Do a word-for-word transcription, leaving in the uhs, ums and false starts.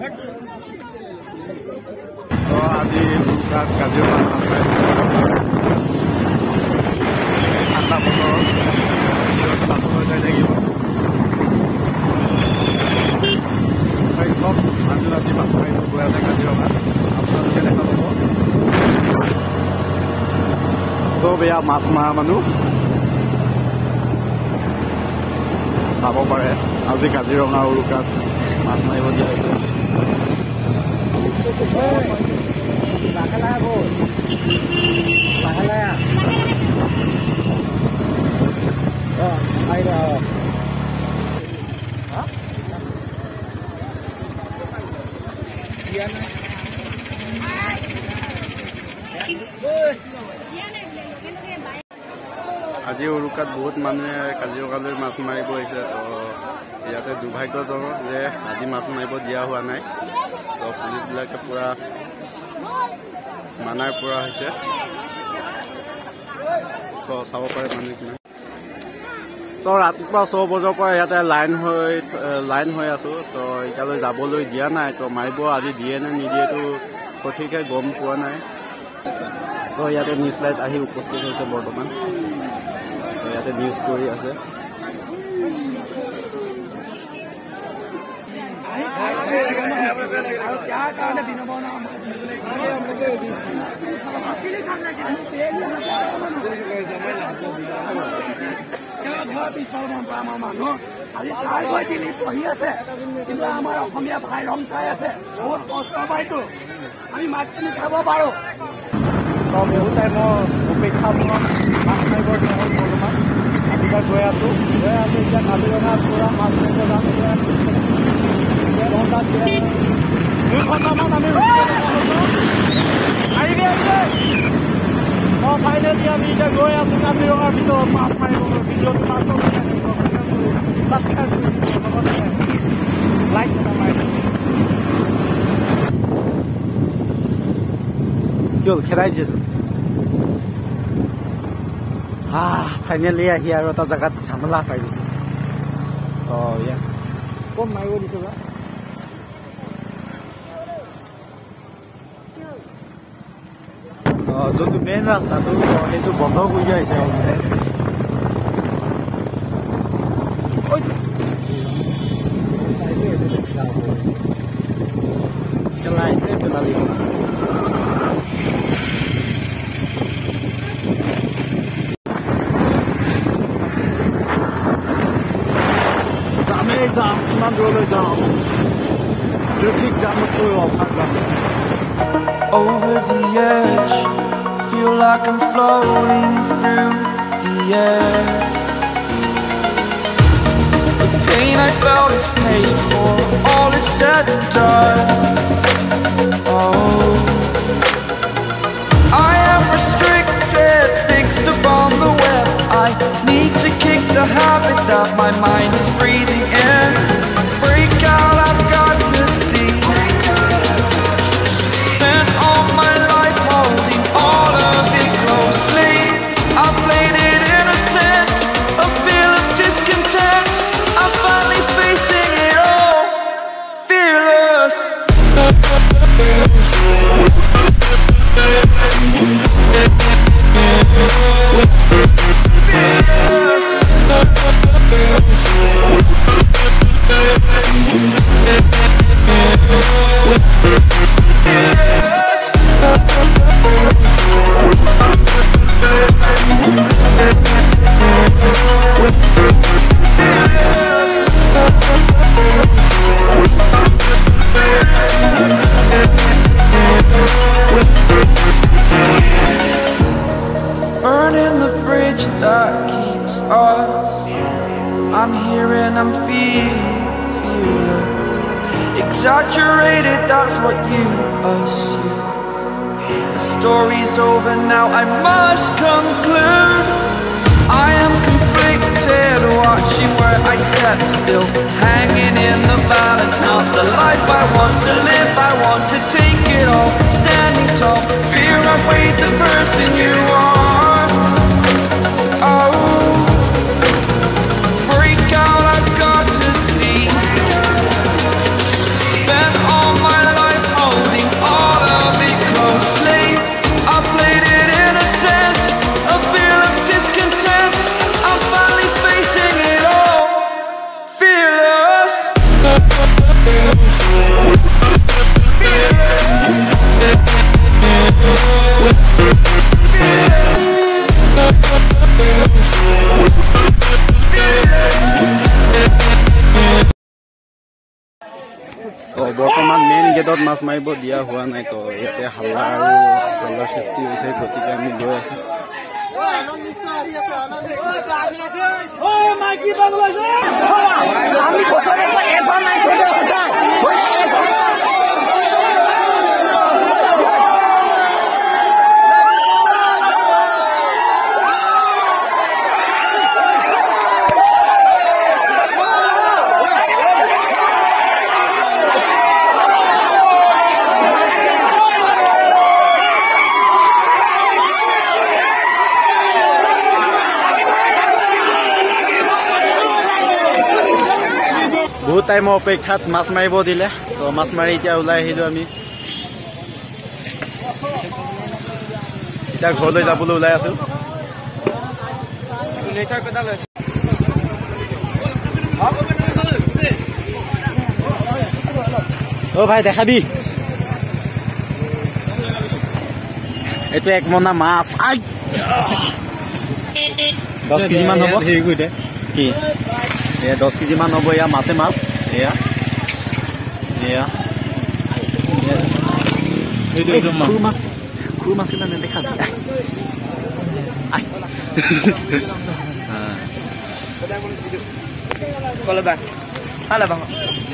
আজি তাত কাজিৰঙা ঠাণ্ডা বতৰ বাছলৈ যাই থাকিব সংখ্যক মানুহ আজি মাছ মাৰিব গৈ আছে কাজিৰঙাত আপোনালোকে দেখা পাব চব এয়া মাছ মৰা মানুহ চাব পাৰে আজি কাজিৰঙা উৰুকাত মাছ মাৰিব দিয়া হৈছে আজি উৰুকাত বহুত মানুহে কাজিৰঙালৈ মাছ মাৰিব আহিছে ইয়াতে দুৰ্ভাগ্যজনক যে আজি মাছ মাৰিব দিয়া হোৱা নাই তো পুলিচবিলাকে পুৰা মানাৰ পৰা হৈছে তো চাব পাৰে মানুহ কিমান তো ৰাতিপুৱা ছয় বজাৰ পৰা ইয়াতে লাইন হৈ লাইন হৈ আছো তো এতিয়ালৈ যাবলৈ দিয়া নাই তো মাৰিব আজি দিয়ে নে নিদিয়েতো সঠিককৈ গম পোৱা নাই তো ইয়াতে নিউজ লাইট আহি উপস্থিত হৈছে বৰ্তমান তো ইয়াতে নিউজ কৰি আছে আজি চাই গৈ দিলি পঢ়ি আছে কিন্তু আমাৰ অসমীয়া ভাই ৰং চাই আছে বহুত কষ্ট পাইছো আমি মাছখিনি খাব পাৰো বহুত টাইমৰ অপেক্ষা মাছ মাৰিবৰ নহ'ল বৰ্তমান ৰাতিপুৱা গৈ আছো গৈ আছো এতিয়া কাজিৰঙাত পুৰা মাছ মাৰিব যাম ঘণ্টাত দুই ঘণ্টামান আমি আহিবি আছে অঁ ফাইনেলি আমি এতিয়া গৈ আছো কাজিৰঙাৰ ভিতৰত মাছ মাৰিব ভিডিঅ'টো মাছ ছাবস্ক্ৰাইব কৰি দিব লগতে লাইক এটা মাৰি দিব কি হ'ল খেদাইছে ফাইনেলি আহি আৰু এটা জেগাত ঝামেলা পাই গৈছো অঁ ইয়া ক'ত মাৰিব দিছো বা অঁ যোনটো মেইন ৰাস্তাটো সেইটো বন্ধ হৈ যাইছে লাইটে পেলালি যামেই যাম কিমান দূৰলৈ যাম ট্ৰেফিক জামতকৈ অভাৰ যাম Over the edge, feel like I'm floating through the air. The pain I felt is paid for, all is said and done. Oh, I am restricted, fixed upon the web. I need to kick the habit that my mind is breathing in. Break out, I've got to see. Spent all my life holding all of it closely. I played it innocent, a feel of discontent. I'm finally facing it all, fearless. Burning the bridge that keeps us. I'm here and I'm feeling fearless. Exaggerated, that's what you assume. The story's over now, I must conclude. I am conflicted, watching where I step still, hanging in the balance. Not the life I want to live, I want to take it all. Standing tall, fear I weighed the person you are. Oh, break out, I've got to see. Spend all বৰ্তমান main গেটত মাছ মাৰিব দিয়া হোৱা নাই তো ইয়াতে হাল্লা আৰু হাল্লাৰ সৃষ্টি হৈছে গতিকে আমি গৈ আছো বহুত টাইমৰ অপেক্ষাত মাছ মাৰিব দিলে তো মাছ মাৰি এতিয়া ওলাই আহিলো আমি এতিয়া ঘৰলৈ যাবলৈ ওলাই আছো অ ভাই দেখাবি এইটো এক মোনা মাছ দহ কেজি মান হ'ব কি এয়া দহ কেজি মান হ'ব এয়া মাছে মাছ এয়া এয়া সৰু মাছ সৰু মাছ কেইটা নেদেখা Kalau bang, halo bang.